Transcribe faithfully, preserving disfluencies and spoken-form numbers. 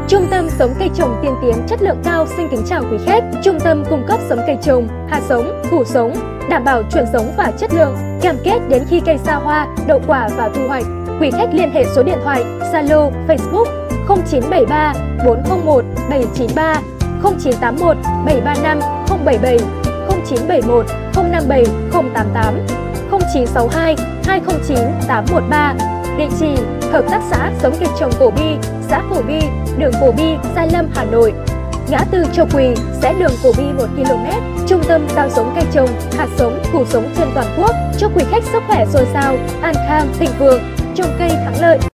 Trung tâm giống cây trồng tiên tiến chất lượng cao xin kính chào quý khách. Trung tâm cung cấp giống cây trồng, hạt giống, củ giống, đảm bảo chuẩn giống và chất lượng, cam kết đến khi cây ra hoa, đậu quả và thu hoạch. Quý khách liên hệ số điện thoại, Zalo, Facebook không chín bảy ba bốn không một bảy chín ba, không chín tám một bảy ba năm không bảy bảy, không chín bảy một không năm bảy không tám tám, không chín sáu hai hai không chín tám một ba. Địa chỉ: Hợp tác xã giống cây trồng Cổ Bi, xã Cổ Bi, đường Cổ Bi, Gia Lâm, Hà Nội. Ngã tư Châu Quỳ, rẽ đường Cổ Bi một ki lô mét. Trung tâm giao giống cây trồng, hạt giống, củ giống trên toàn quốc. Chúc quý khách sức khỏe dồi dào, an khang, thịnh vượng, trồng cây thắng lợi.